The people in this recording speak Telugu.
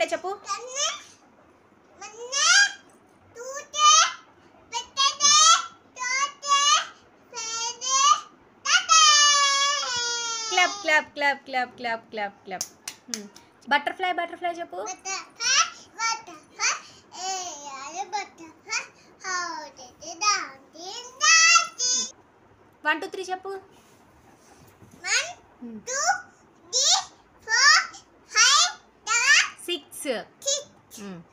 బటర్ఫ్లై చెప్పు. Clap clap clap clap clap clap clap. Butterfly butterfly చెప్పు. 1 2 3 చెప్పు. 1 2 3 4 5 6.